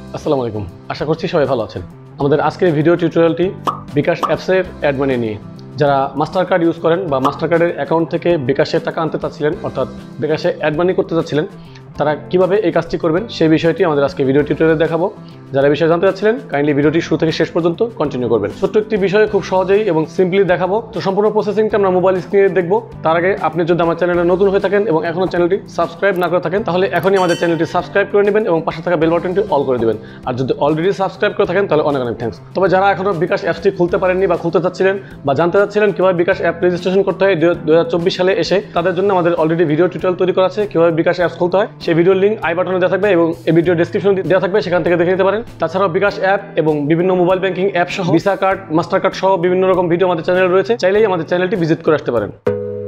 আসসালামু আলাইকুম, আশা করছি সবাই ভালো আছেন। আমাদের আজকের ভিডিও টিউটোরিয়ালটি বিকাশ অ্যাপসের অ্যাড মানি নিয়ে। যারা মাস্টার কার্ড ইউজ করেন বা মাস্টার কার্ডের অ্যাকাউন্ট থেকে বিকাশে টাকা আনতে চাচ্ছিলেন, অর্থাৎ বিকাশে অ্যাড মানি করতে চাচ্ছিলেন, তারা কিভাবে এই কাজটি করবেন সেই বিষয়টি আমাদের আজকে ভিডিও টিউটোরিয়ালে দেখাবো। যারা এই বিষয়ে জানতে চাচ্ছিলেন কাইন্ডলি ভিডিওটি শুরু থেকে শেষ পর্যন্ত কন্টিনিউ করবেন। ছোট্ট একটি বিষয়ে খুব সহজেই এবং সিম্পলি দেখাবো। তো সম্পূর্ণ প্রসেসিংটা আমরা মোবাইল স্ক্রিনে দেখবো। তার আগে আপনি যদি আমার চ্যানেলে নতুন হয়ে থাকেন এবং এখনও চ্যানেলটি সাবস্ক্রাইব না করে থাকেন, তাহলে এখনই আমাদের চ্যানেলটি সাবস্ক্রাইব করে নেবেন এবং পাশে থাকা বেল বাটনটি অল করে দেবেন। আর যদি অলরেডি সাবস্ক্রাইব করে থাকেন তাহলে অনেক অনেক থ্যাঙ্কস। তবে যারা এখনও বিকাশ অ্যাপসটি খুলতে পারেননি বা খুলতে চাচ্ছিলেন বা জানতে চাচ্ছিলেন কীভাবে বিকাশ অ্যাপ রেজিস্ট্রেশন করতে হয় 2024 সালে এসে, তাদের জন্য আমাদের অলরেডি ভিডিও টিউটোরিয়াল তৈরি করা আছে কীভাবে বিকাশ অ্যাপস খুলতে হয়। সেই ভিডিওর লিঙ্ক আই বাটনে দেওয়া থাকবে এবং এই ভিডিও ডেসক্রিপশনে দেওয়া থাকবে, সেখান থেকে দেখে নিতে পারেন। তাছাড়াও বিকাশ অ্যাপ এবং বিভিন্ন মোবাইল ব্যাংকিং অ্যাপ সহ ভিসা কার্ড, মাস্টার কার্ড সহ বিভিন্ন রকম ভিডিও আমাদের চ্যানেলে রয়েছে, চাইলেই আমাদের চ্যানেলটি ভিজিট করে আসতে পারেন।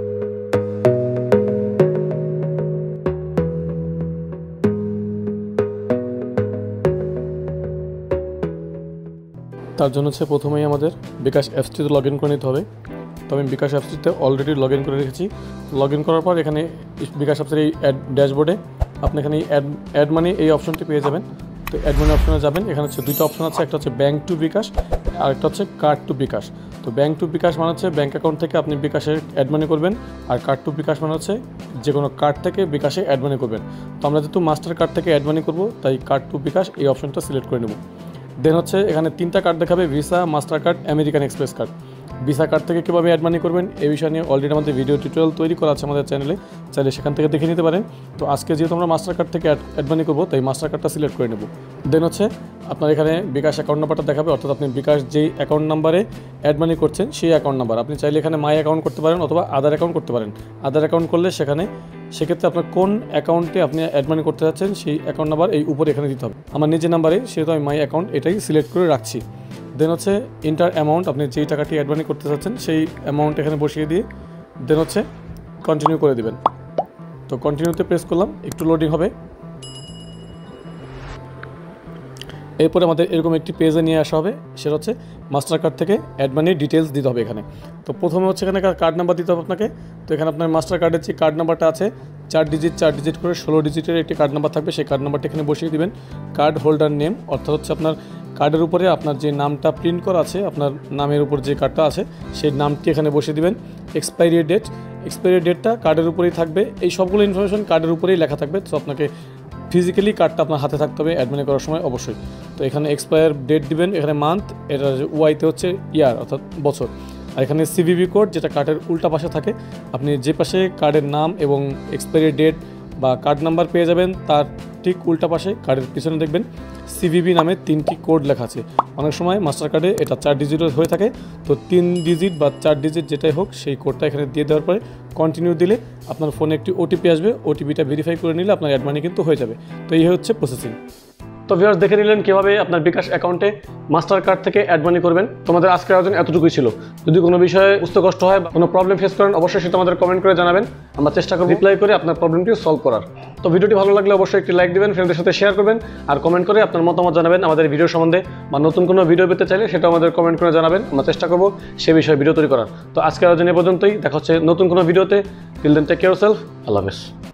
তার জন্য হচ্ছে প্রথমেই আমাদের বিকাশ অ্যাপসটিতে লগ ইন করে নিতে হবে। তো আমি বিকাশ অ্যাপসটিতে অলরেডি লগ ইন করে রেখেছি। লগ ইন করার পর এখানে বিকাশ অ্যাপসের এই ড্যাশবোর্ডে আপনি এখানে অ্যাড মানি এই অপশনটি পেয়ে যাবেন। তো অ্যাড মানি অপশনে যাবেন, এখানে হচ্ছে দুটো অপশন আছে, একটা হচ্ছে ব্যাঙ্ক টু বিকাশ আর একটা হচ্ছে কার্ড টু বিকাশ। তো ব্যাঙ্ক টু বিকাশ মানে হচ্ছে ব্যাঙ্ক অ্যাকাউন্ট থেকে আপনি বিকাশে অ্যাড মানি করবেন, আর কার্ড টু বিকাশ মানে হচ্ছে যে কোনো কার্ড থেকে বিকাশে অ্যাড মানি করবেন। তো আমরা যেহেতু মাস্টার কার্ড থেকে অ্যাড মানি করবো, তাই কার্ড টু বিকাশ এই অপশনটা সিলেক্ট করে নেব। দেন হচ্ছে এখানে তিনটা কার্ড দেখাবে, Visa, Mastercard, American Express card. Visa card থেকে কীভাবে অ্যাড মানি করবেন এই বিষয় নিয়ে অলরেডি আমাদের ভিডিও টিউটোরিয়াল তৈরি করা আছে আমাদের চ্যানেলে, চাইলে সেখান থেকে দেখে নিতে পারেন। তো আজকে যেহেতু আমরা মাস্টার কার্ড থেকে অ্যাড মানি করবো, তাই মাস্টার কার্ডটা সিলেক্ট করে নেব। দেন হচ্ছে আপনার এখানে বিকাশ অ্যাকাউন্ট নাম্বারটা দেখাবে, অর্থাৎ আপনি বিকাশ যেই অ্যাকাউন্ট নাম্বারে অ্যাড মানি করছেন সেই অ্যাকাউন্ট নাম্বার। আপনি চাইলে এখানে মাই অ্যাকাউন্ট করতে পারেন অথবা আদার অ্যাকাউন্ট করতে পারেন। আদার অ্যাকাউন্ট করলে সেক্ষেত্রে আপনার কোন অ্যাকাউন্টে আপনি অ্যাড মানি করতে যাচ্ছেন সেই অ্যাকাউন্ট নাম্বার এই উপরে এখানে দিতে হবে। আমার নিজের নাম্বারে, সেহেতু আমি মাই অ্যাকাউন্ট এটাই সিলেক্ট করে রাখছি। দেন হচ্ছে ইন্টার অ্যামাউন্ট, আপনি যেই টাকাটি অ্যাড মানি করতে চাচ্ছেন সেই অ্যামাউন্ট এখানে বসিয়ে দিয়ে দেন হচ্ছে কন্টিনিউ করে দেবেন। তো কন্টিনিউতে প্রেস করলাম, একটু লোডিং হবে। এরপরে আমাদের এরকম একটি পেজে নিয়ে আসা হবে, সেটা হচ্ছে মাস্টার কার্ড থেকে অ্যাড মানির ডিটেলস দিতে হবে এখানে। তো প্রথমে হচ্ছে এখানে কার্ড নাম্বার দিতে হবে আপনাকে। তো এখানে আপনার মাস্টার কার্ডের যে কার্ড নাম্বারটা আছে 4 ডিজিট করে 16 ডিজিটের একটি কার্ড নাম্বার থাকবে, সেই কার্ড নাম্বারটা এখানে বসিয়ে দিবেন। কার্ড হোল্ডার নেম, অর্থাৎ হচ্ছে আপনার কার্ডের উপরে আপনার যে নামটা প্রিন্ট করা আছে, আপনার নামের উপর যে কার্ডটা আছে সেই নামটি এখানে বসিয়ে দিবেন। এক্সপায়ারি ডেটটা কার্ডের উপরেই থাকবে। এই সবগুলো ইনফরমেশন কার্ডের উপরেই লেখা থাকবে। তো আপনাকে ফিজিক্যালি কার্ডটা আপনার হাতে থাকতে হবে অ্যাড মানি করার সময় অবশ্যই। তো এখানে এক্সপায়ার ডেট দিবেন, এখানে মান্থ, এটা ওয়াইতে হচ্ছে ইয়ার অর্থাৎ বছর, আর এখানে সিভিভি কোড যেটা কার্ডের উল্টা পাশে থাকে। আপনি যে পাশে কার্ডের নাম এবং এক্সপায়ারি ডেট বা কার্ড নাম্বার পেয়ে যাবেন তার ঠিক উল্টা পাশে কার্ডের পিছনে দেখবেন সিভিভি নামে 3টি কোড লেখা আছে। অনেক সময় মাস্টার কার্ডে এটা 4 ডিজিটের হয়ে থাকে, তো 3 ডিজিট বা 4 ডিজিট যেটাই হোক সেই কোডটা এখানে দিয়ে দেওয়ার পরে কন্টিনিউ দিলে আপনার ফোনে একটি ওটিপি আসবে। ওটিপিটা ভেরিফাই করে নিলে আপনার অ্যাড মানি কিন্তু হয়ে যাবে। তো এই হচ্ছে প্রসেসিং। তো ভিউয়ার্স, দেখে নিলেন কীভাবে আপনার বিকাশ অ্যাকাউন্টে মাস্টার কার্ড থেকে অ্যাড মানি করবেন। তোমাদের আজকের আয়োজন এতটুকুই ছিল। যদি কোনো বিষয়ে বুঝতে কষ্ট হয় বা কোনো প্রবলেম ফেস করেন, অবশ্যই সেটা আমাদের কমেন্ট করে জানাবেন। আমরা চেষ্টা করব রিপ্লাই করে আপনার প্রবলেমটি সলভ করার। তো ভিডিওটি ভালো লাগলে অবশ্যই একটি লাইক দিবেন, ফ্রেন্ডদের সাথে শেয়ার করবেন, আর কমেন্ট করে আপনার মতামত জানাবেন আমাদের ভিডিও সম্বন্ধে, বা নতুন কোনো ভিডিও পেতে চাইলে সেটাও আমাদের কমেন্ট করে জানাবেন। আমরা চেষ্টা করব সে বিষয়ে ভিডিও তৈরি করার। তো আজকের আয়োজন এ পর্যন্তই, দেখা হচ্ছে নতুন কোনো ভিডিওতে। Till then take care yourself. আল্লাহ হাফেজ।